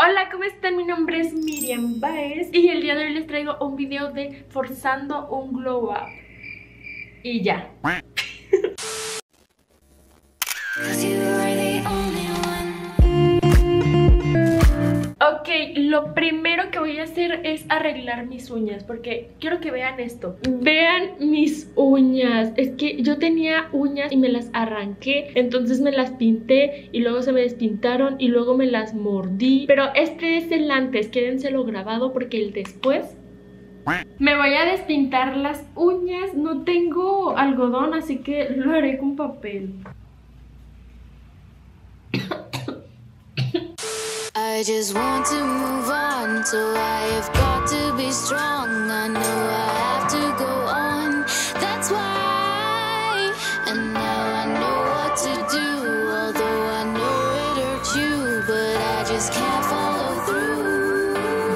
Hola, ¿cómo están? Mi nombre es Miriam Baez y el día de hoy les traigo un video de forzando un glow up. Y ya. Ok, lo primero que voy a hacer es arreglar mis uñas, porque quiero que vean esto. Vean mis uñas. Es que yo tenía uñas y me las arranqué, entonces me las pinté y luego se me despintaron y luego me las mordí. Pero este es el antes, quédenselo grabado porque el después... Me voy a despintar las uñas. No tengo algodón, así que lo haré con papel. I just want to move on, so I have got to be strong. I know I have to go on, that's why. And now I know what to do, although I know it hurts you, but I just can't follow through.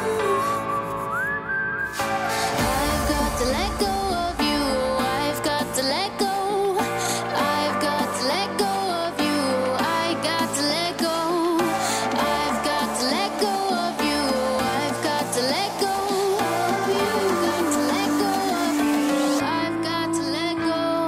I've got to let go of you, I've got to let go. I've got to let go of you, I got to let go. I've got to let go of you, I've got to let go of you, got to let go of you, I've got to let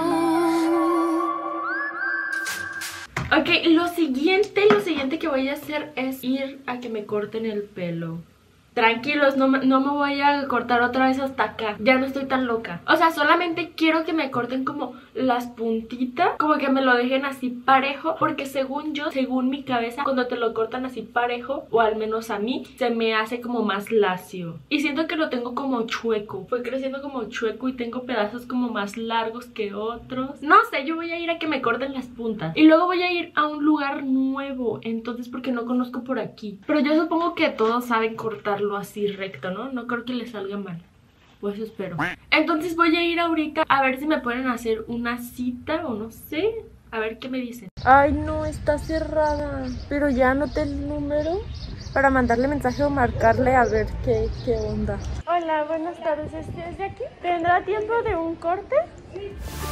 go. Ok, lo siguiente que voy a hacer es ir a que me corten el pelo. Tranquilos, no me voy a cortar otra vez hasta acá. Ya no estoy tan loca. O sea, solamente quiero que me corten como las puntitas, como que me lo dejen así parejo, porque según yo, según mi cabeza, cuando te lo cortan así parejo, o al menos a mí, se me hace como más lacio. Y siento que lo tengo como chueco. Fue creciendo como chueco y tengo pedazos como más largos que otros. No sé, yo voy a ir a que me corten las puntas. Y luego voy a ir a un lugar nuevo, entonces porque no conozco por aquí. Pero yo supongo que todos saben cortarlo así recto, ¿no? No creo que le salga mal. Pues espero. Entonces voy a ir ahorita a ver si me pueden hacer una cita o no sé. A ver qué me dicen. Ay, no, está cerrada. Pero ya anoté el número para mandarle mensaje o marcarle a ver qué onda. Hola, buenas tardes. ¿Es de aquí? ¿Tendrá tiempo de un corte? Sí.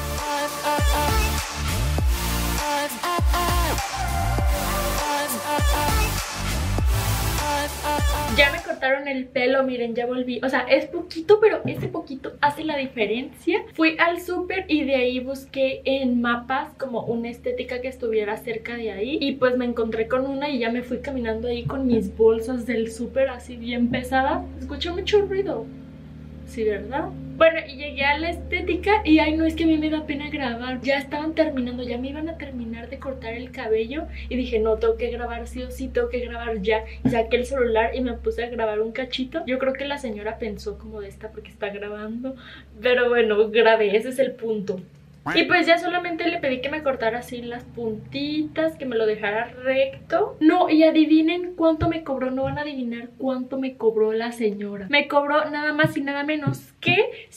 Ya me cortaron el pelo, miren, ya volví. O sea, es poquito, pero ese poquito hace la diferencia. Fui al súper y de ahí busqué en mapas como una estética que estuviera cerca de ahí. Y pues me encontré con una y ya me fui caminando ahí con mis bolsas del súper así bien pesadas. Escuché mucho ruido. Sí, ¿verdad? Bueno, y llegué a la estética y ay, no, es que a mí me da pena grabar. Ya estaban terminando, ya me iban a terminar de cortar el cabello y dije, no, tengo que grabar sí o sí, tengo que grabar ya. Y saqué el celular y me puse a grabar un cachito. Yo creo que la señora pensó como de esta porque está grabando, pero bueno, grabé, ese es el punto. Y pues ya solamente le pedí que me cortara así las puntitas, que me lo dejara recto. No, y adivinen cuánto me cobró. No van a adivinar cuánto me cobró la señora. Me cobró nada más y nada menos que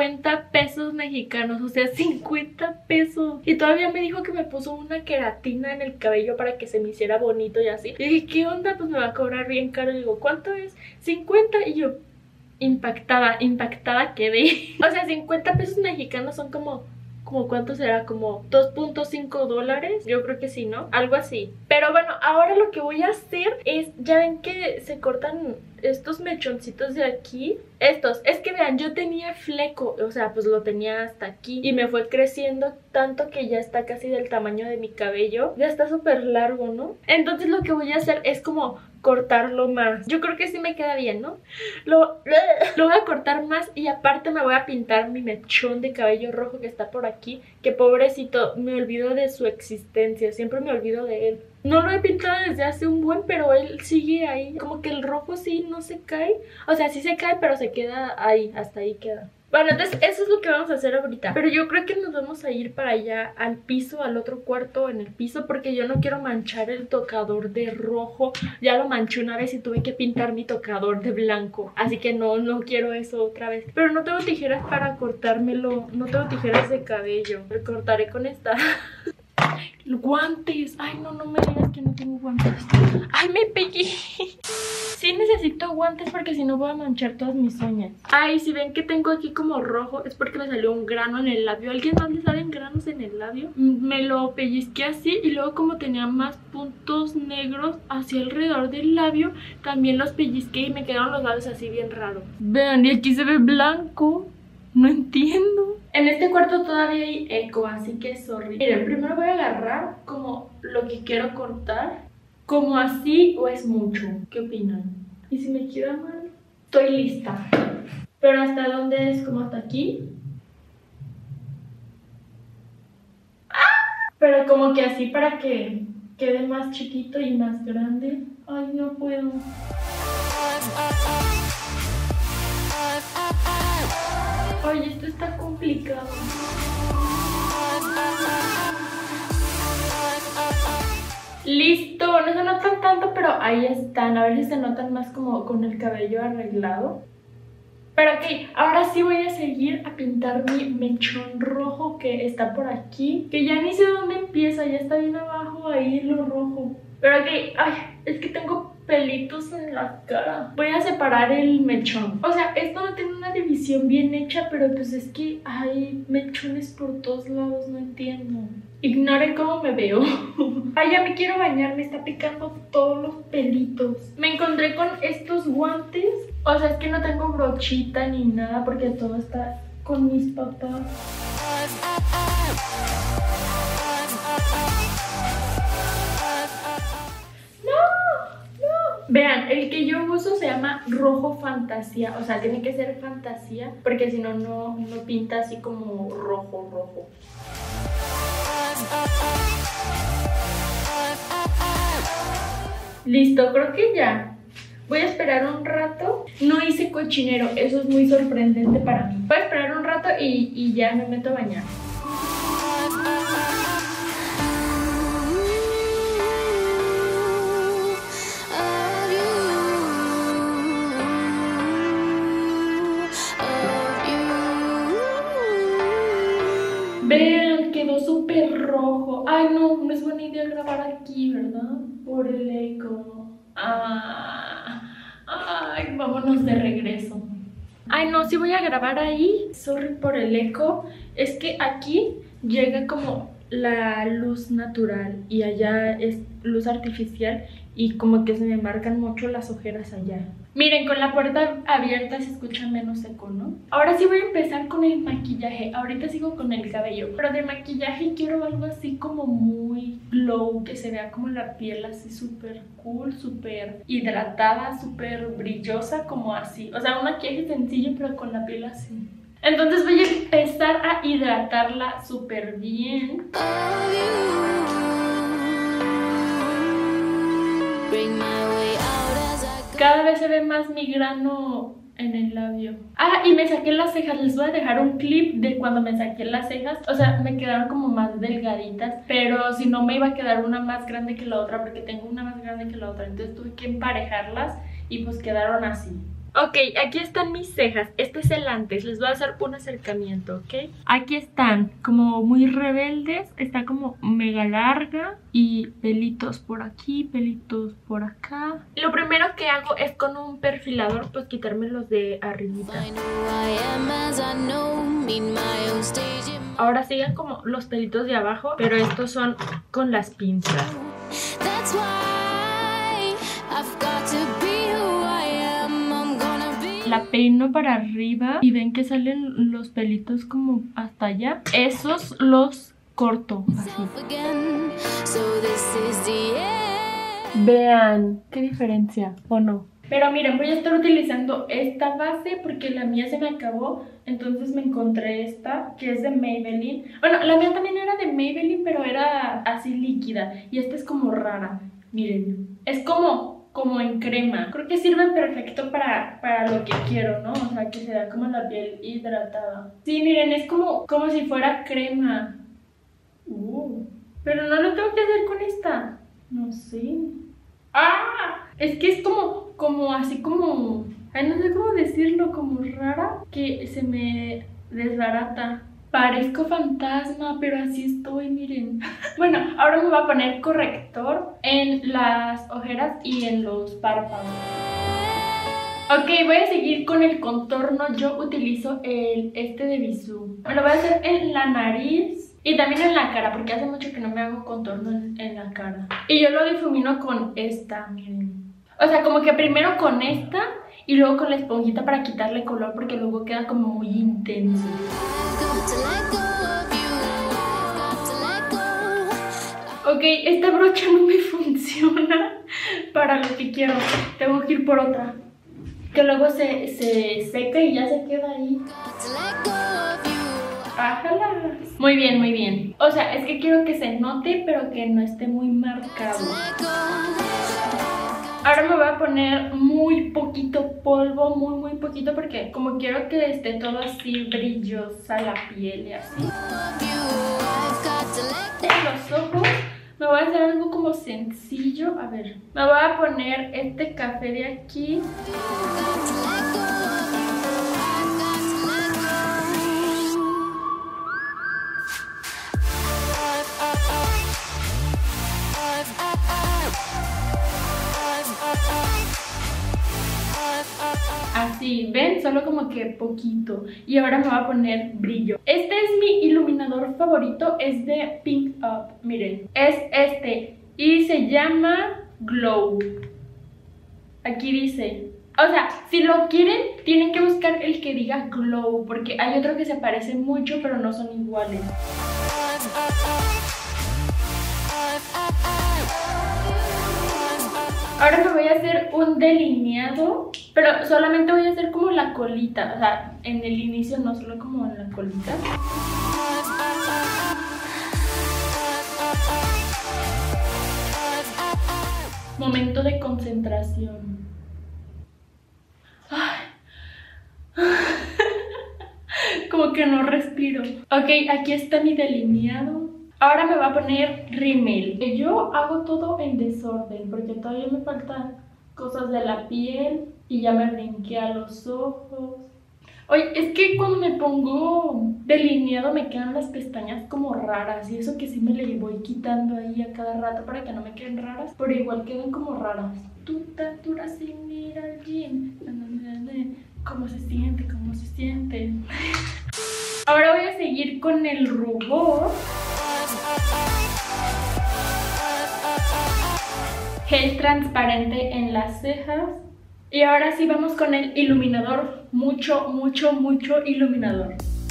50 pesos mexicanos. O sea, 50 pesos. Y todavía me dijo que me puso una queratina en el cabello para que se me hiciera bonito y así. Y dije, ¿qué onda? Pues me va a cobrar bien caro. Y digo, ¿cuánto es? 50. Y yo, impactada quedé. O sea, 50 pesos mexicanos son como ¿cuánto será? Como 2.5 dólares. Yo creo que sí, ¿no? Algo así. Pero bueno, ahora lo que voy a hacer es, ya ven que se cortan estos mechoncitos de aquí. Estos, es que vean, yo tenía fleco, o sea, pues lo tenía hasta aquí y me fue creciendo tanto que ya está casi del tamaño de mi cabello. Ya está súper largo, ¿no? Entonces lo que voy a hacer es como cortarlo más. Yo creo que sí me queda bien, ¿no? Lo voy a cortar más y aparte me voy a pintar mi mechón de cabello rojo que está por aquí, que pobrecito, me olvido de su existencia, siempre me olvido de él. No lo he pintado desde hace un buen, pero él sigue ahí. Como que el rojo sí no se cae. O sea, sí se cae, pero se queda ahí, hasta ahí queda. Bueno, entonces eso es lo que vamos a hacer ahorita. Pero yo creo que nos vamos a ir para allá al piso, al otro cuarto en el piso, porque yo no quiero manchar el tocador de rojo. Ya lo manché una vez y tuve que pintar mi tocador de blanco. Así que no quiero eso otra vez. Pero no tengo tijeras para cortármelo. No tengo tijeras de cabello. Lo cortaré con esta. Guantes. Ay, no me digas que no tengo guantes. Ay, me pegué. Sí necesito guantes porque si no voy a manchar todas mis uñas. Ay, si ven que tengo aquí como rojo es porque me salió un grano en el labio. ¿A alguien más le salen granos en el labio? Me lo pellizqué así y luego como tenía más puntos negros hacia alrededor del labio, también los pellizqué y me quedaron los labios así bien raros. Vean, y aquí se ve blanco. No entiendo. En este cuarto todavía hay eco, así que sorry. Miren, primero voy a agarrar como lo que quiero cortar. Como así o es mucho. ¿Qué opinan? ¿Y si me queda mal? Estoy lista. Pero ¿hasta dónde es? ¿Como hasta aquí? ¡Ah! Pero como que así para que quede más chiquito y más grande. Ay, no puedo. Ay, esto está complicado. Listo, no se notan tanto, pero ahí están. A ver si se notan más como con el cabello arreglado. Pero ok, ahora sí voy a seguir a pintar mi mechón rojo que está por aquí. Que ya ni sé dónde empieza, ya está bien abajo ahí lo rojo. Pero ok, ay, es que tengo pelitos en la cara. Voy a separar el mechón. O sea, esto no tiene una división bien hecha, pero pues es que hay mechones por todos lados, no entiendo. Ignoren cómo me veo. Ay, ya me quiero bañar, me está picando todos los pelitos. Me encontré con estos guantes. O sea, es que no tengo brochita ni nada porque todo está con mis papás. Vean, el que yo uso se llama rojo fantasía. O sea, tiene que ser fantasía porque si no, no pinta así como rojo. Listo, creo que ya. Voy a esperar un rato. No hice cochinero, eso es muy sorprendente para mí. Voy a esperar un rato y ya me meto a bañar. Vean, quedó súper rojo. Ay, no es buena idea grabar aquí, ¿verdad? Por el eco. Ay, vámonos de regreso. Ay, no, sí voy a grabar ahí. Sorry por el eco. Es que aquí llega como la luz natural y allá es luz artificial y como que se me marcan mucho las ojeras allá. Miren, con la puerta abierta se escucha menos eco, ¿no? Ahora sí voy a empezar con el maquillaje. Ahorita sigo con el cabello, pero de maquillaje quiero algo así como muy glow, que se vea como la piel así súper cool, súper hidratada, súper brillosa, como así. O sea, un maquillaje sencillo, pero con la piel así. Entonces voy a empezar a hidratarla súper bien. Cada vez se ve más mi grano en el labio. Ah, y me saqué las cejas. Les voy a dejar un clip de cuando me saqué las cejas. O sea, me quedaron como más delgaditas, pero si no me iba a quedar una más grande que la otra, porque tengo una más grande que la otra. Entonces tuve que emparejarlas y pues quedaron así. Ok, aquí están mis cejas. Este es el antes. Les voy a hacer un acercamiento, ¿ok? Aquí están como muy rebeldes. Está como mega larga y pelitos por aquí, pelitos por acá. Lo primero que hago es con un perfilador pues quitarme los de arribita. Ahora siguen como los pelitos de abajo, pero estos son con las pinzas. La peino para arriba y ven que salen los pelitos como hasta allá. Esos los corto así. Vean qué diferencia, ¿o no? Pero miren, voy a estar utilizando esta base porque la mía se me acabó. Entonces me encontré esta que es de Maybelline. Bueno, la mía también era de Maybelline, pero era así líquida. Y esta es como rara. Miren, es como en crema. Creo que sirve perfecto para lo que quiero, ¿no? O sea, que se vea como la piel hidratada. Sí, miren, es como si fuera crema. Pero no lo tengo que hacer con esta. No sé. ¡Ah! Es que es como así como... Ay, no sé cómo decirlo, como rara, que se me desbarata. Parezco fantasma, pero así estoy, miren. Bueno, ahora me voy a poner corrector en las ojeras y en los párpados. Ok, voy a seguir con el contorno. Yo utilizo este de Bisú. Me lo voy a hacer en la nariz y también en la cara, porque hace mucho que no me hago contorno en la cara. Y yo lo difumino con esta, miren. O sea, como que primero con esta y luego con la esponjita para quitarle color, porque luego queda como muy intenso. Ok, esta brocha no me funciona para lo que quiero. Tengo que ir por otra. Que luego se seca y ya se queda ahí. Ájala. Muy bien, muy bien. O sea, es que quiero que se note, pero que no esté muy marcado. Ahora me voy a poner muy poquito polvo, muy poquito, porque como quiero que esté todo así brillosa la piel y así. En los ojos me voy a hacer algo como sencillo. A ver, me voy a poner este café de aquí. Así, ¿ven? Solo como que poquito. Y ahora me voy a poner brillo. Este es mi iluminador favorito. Es de Pink Up. Miren, es este. Y se llama Glow. Aquí dice. O sea, si lo quieren, tienen que buscar el que diga Glow, porque hay otro que se parece mucho, pero no son iguales. Ahora me voy a hacer un delineado, pero solamente voy a hacer como la colita, o sea, en el inicio no, solo como en la colita. Momento de concentración. Como que no respiro. Ok, aquí está mi delineado. Ahora me voy a poner rímel. Yo hago todo en desorden porque todavía me faltan cosas de la piel y ya me brinqué a los ojos. Oye, es que cuando me pongo delineado me quedan las pestañas como raras y eso que sí me le voy quitando ahí a cada rato para que no me queden raras, pero igual quedan como raras. Tu tatura sin ir al gym. ¿Cómo se siente? ¿Cómo se siente? Ahora voy a seguir con el rubor. Gel transparente en las cejas. Y ahora sí vamos con el iluminador. Mucho iluminador.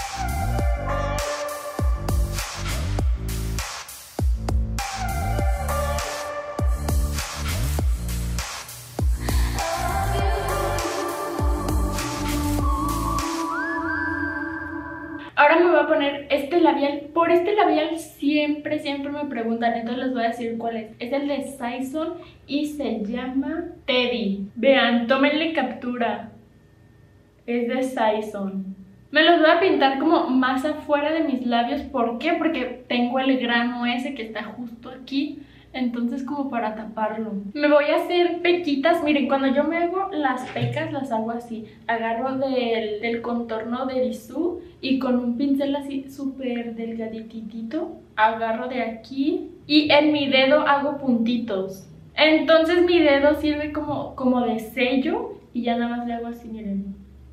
Ahora me voy a poner este labial. Por este labial siempre me preguntan, entonces les voy a decir cuál es. Es el de Saison y se llama Teddy. Vean, tómenle captura. Es de Saison. Me los voy a pintar como más afuera de mis labios. ¿Por qué? Porque tengo el grano ese que está justo aquí. Entonces como para taparlo. Me voy a hacer pequitas. Miren, cuando yo me hago las pecas las hago así. Agarro del contorno de Bisú y con un pincel así súper delgaditito agarro de aquí y en mi dedo hago puntitos. Entonces mi dedo sirve como de sello y ya nada más le hago así, miren.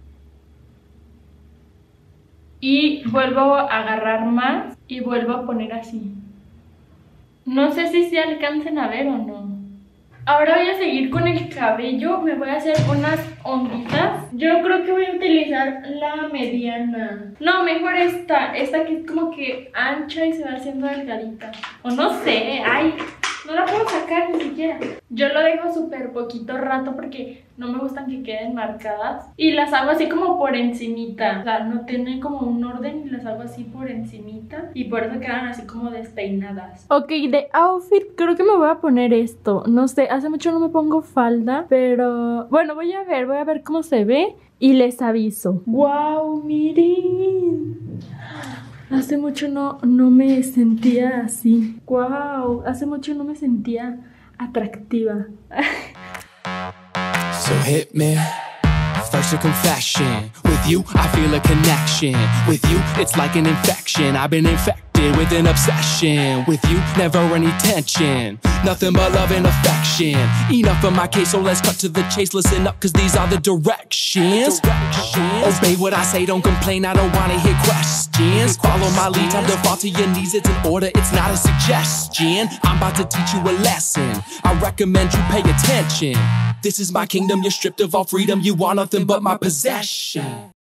Y vuelvo a agarrar más y vuelvo a poner así. No sé si se alcancen a ver o no. Ahora voy a seguir con el cabello. Me voy a hacer unas onditas. Yo creo que voy a utilizar la mediana. No, mejor esta. Esta que es como que ancha y se va haciendo delgadita. O no sé, ay, no la puedo sacar ni siquiera. Yo lo dejo súper poquito rato porque no me gustan que queden marcadas. Y las hago así como por encimita. O sea, no tienen como un orden y las hago así por encimita. Y por eso quedan así como despeinadas. Ok, de outfit creo que me voy a poner esto. No sé, hace mucho no me pongo falda. Pero bueno, voy a ver cómo se ve y les aviso. ¡Wow! ¡Miren! Hace mucho no me sentía así. ¡Wow! Hace mucho no me sentía atractiva. So hit me. First a confession. With you, I feel a connection. With you, it's like an infection. I've been infected with an obsession. With you, never any tension. nothing but love and affection. Enough of my case, so let's cut to the chase. Listen up, cause these are the directions. Obey what I say, don't complain, I don't wanna hear questions. Follow my lead, time to fall to your knees. It's an order, it's not a suggestion. I'm about to teach you a lesson, I recommend you pay attention. This is my kingdom, you're stripped of all freedom. You want nothing but my possession.